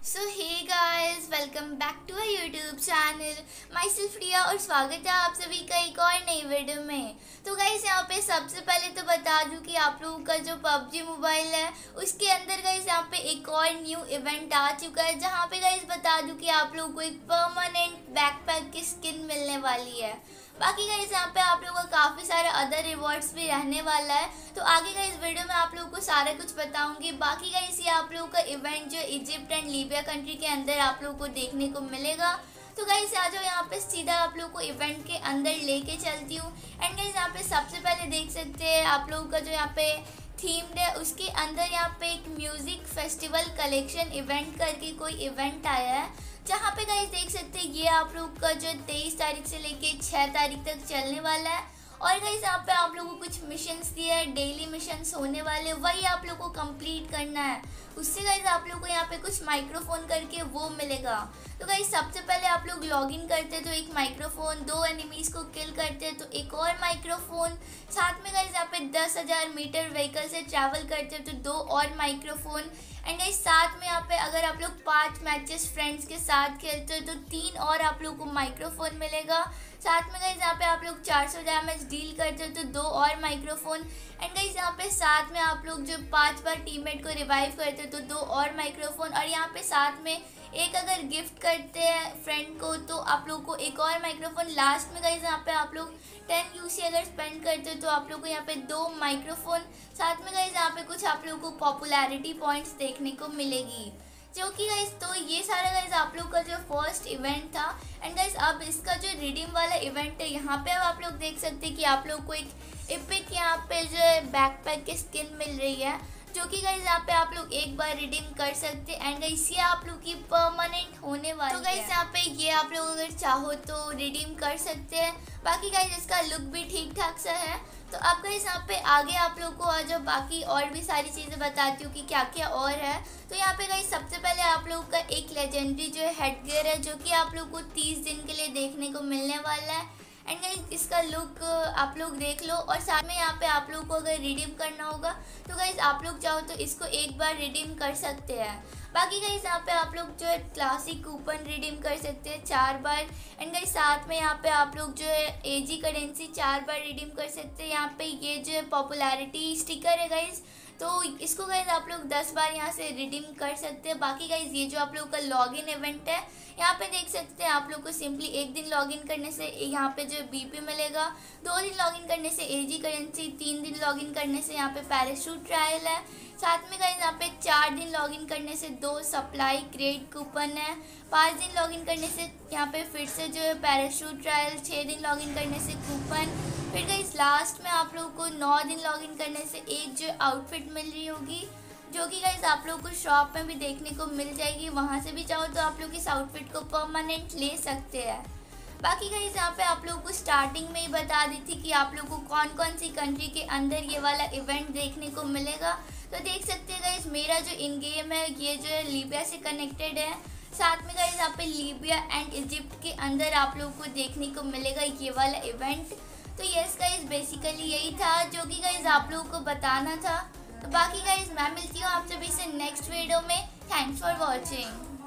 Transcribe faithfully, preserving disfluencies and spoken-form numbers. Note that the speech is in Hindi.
So hey guys, welcome back to a YouTube channel. Myself Riya और स्वागत है आप सभी का एक और नई वीडियो में। तो गाइस यहाँ पे सबसे पहले तो बता दूं कि आप लोगों का जो पबजी मोबाइल है उसके अंदर गाइस यहाँ पे एक और न्यू इवेंट आ चुका है, जहाँ पे गाइस बता दूं कि आप लोगों को एक परमानेंट बैकपैक की स्किन मिलने वाली है। बाकी गाइस यहाँ पे आप लोगों को काफ़ी सारे अदर रिवॉर्ड्स भी रहने वाला है, तो आगे का इस वीडियो में आप लोगों को सारा कुछ बताऊंगी। बाकी गाइस ये आप लोगों का इवेंट जो इजिप्ट एंड लीबिया कंट्री के अंदर आप लोगों को देखने को मिलेगा। तो गाइस आ जाओ यहाँ पे सीधा आप लोगों को इवेंट के अंदर लेके चलती हूँ। एंड गाइस यहाँ पे सबसे पहले देख सकते हैं आप लोगों का जो यहाँ पे थीम्ड है उसके अंदर यहाँ पे एक म्यूजिक फेस्टिवल कलेक्शन इवेंट करके कोई इवेंट आया है, जहाँ पे गाइस देख सकते हैं ये आप लोग का जो तेईस तारीख से लेके छः तारीख तक चलने वाला है। और गाइस यहाँ पे आप लोगों को कुछ मिशंस दिए हैं, डेली मिशंस होने वाले, वही आप लोगों को कंप्लीट करना है। उससे गाइस आप लोगों को यहाँ पे कुछ माइक्रोफोन करके वो मिलेगा। तो गाइस सबसे पहले आप लोग लॉगिन करते हैं तो एक माइक्रोफोन, दो एनिमीज को किल करते हैं तो एक और माइक्रोफोन, साथ में गाइस यहाँ पे दस हज़ार मीटर व्हीकल से ट्रैवल करते हैं तो दो और माइक्रोफोन। एंड गाइस साथ में यहाँ पे अगर आप लोग पाँच मैचेस फ्रेंड्स के साथ खेलते हो तो तीन और आप लोगों को माइक्रोफोन मिलेगा। साथ में गाइस यहाँ पे आप लोग चार सौ डैमेज डील करते हो तो दो और माइक्रोफोन। एंड गाइस यहाँ पे साथ में आप लोग जो पांच बार टीममेट को रिवाइव करते हो तो दो और माइक्रोफोन। और यहाँ पे साथ में एक अगर गिफ्ट करते हैं फ्रेंड को तो आप लोग को एक और माइक्रोफोन। लास्ट में गाइस यहाँ पे आप लोग टेन यूसी अगर स्पेंड करते हो तो आप लोग को यहाँ पे दो माइक्रोफोन। साथ में गाइस यहाँ पे कुछ आप लोग को पॉपुलैरिटी पॉइंट्स देखने को मिलेगी, जो कि गाइस तो ये सारा गाइस आप लोग का जो फर्स्ट इवेंट था। एंड गाइस अब इसका जो रिडीम वाला इवेंट है यहाँ पे अब आप लोग देख सकते हैं कि आप लोग को एक एपिक यहाँ पे जो है बैकपैक की स्किन मिल रही है, जो कि गाइस यहाँ पे आप लोग एक बार रिडीम कर सकते हैं। एंड गाइस ये आप लोग की परमानेंट होने वाली है, तो गाइस यहाँ पे ये आप लोग अगर चाहो तो रिडीम कर सकते हैं। बाकी गाइस इसका लुक भी ठीक ठाक सा है। तो अब गाइस यहाँ पे आगे आप लोग को आ जाओ, बाकी और भी सारी चीज़ें बताती हूँ कि क्या क्या और है। तो यहाँ पे गाइस सबसे पहले आप लोगों का एक लेजेंडरी जो है हेडगियर है, जो कि आप लोग को तीस दिन के लिए देखने को मिलने वाला है। एंड गाइस इसका लुक आप लोग देख लो। और साथ में यहाँ पे आप लोग को अगर रिडीम करना होगा तो गाइस आप लोग चाहो तो इसको एक बार रिडीम कर सकते हैं। बाकी गाइस यहाँ पे आप लोग जो है क्लासिक कूपन रिडीम कर सकते हैं चार बार। एंड गाइस साथ में यहाँ पे आप लोग जो है एजी करेंसी चार बार रिडीम कर सकते हैं। यहाँ पे ये जो है पॉपुलैरिटी स्टिकर है गाइस, तो इसको गाइस आप लोग दस बार यहाँ से रिडीम कर सकते हैं। बाकी गाइस ये जो आप लोग का लॉगिन इवेंट है यहाँ पे देख सकते हैं आप लोग को सिंपली एक दिन लॉगिन करने से यहाँ पे जो बीपी मिलेगा, दो दिन लॉगिन करने से एजी करेंसी, तीन दिन लॉगिन करने से यहाँ पे पैराशूट ट्रायल है। साथ में गाइस यहाँ पे चार दिन लॉगिन करने से दो सप्लाई क्रेडिट कूपन है, पाँच दिन लॉगिन करने से यहाँ पे फिर से जो है पैराशूट ट्रायल, छः दिन लॉगिन करने से कूपन, फिर गाइस लास्ट में आप लोगों को नौ दिन लॉगिन करने से एक जो आउटफिट मिल रही होगी, जो कि गाइस आप लोग को शॉप में भी देखने को मिल जाएगी। वहाँ से भी चाहो तो आप लोग इस आउटफिट को परमानेंट ले सकते हैं। बाकी गाइस यहाँ पे आप लोगों को स्टार्टिंग में ही बता दी थी कि आप लोग को कौन कौन सी कंट्री के अंदर ये वाला इवेंट देखने को मिलेगा। तो देख सकते हैं गाइस मेरा जो इन गेम है ये जो है लीबिया से कनेक्टेड है। साथ में गाइस यहाँ पे लीबिया एंड इजिप्ट के अंदर आप लोगों को देखने को मिलेगा ये वाला इवेंट। तो यस गाइस बेसिकली यही था जो कि गाइस आप लोगों को बताना था। तो बाकी गाइस मैं मिलती हूँ आप सभी से नेक्स्ट वीडियो में। Thanks for watching.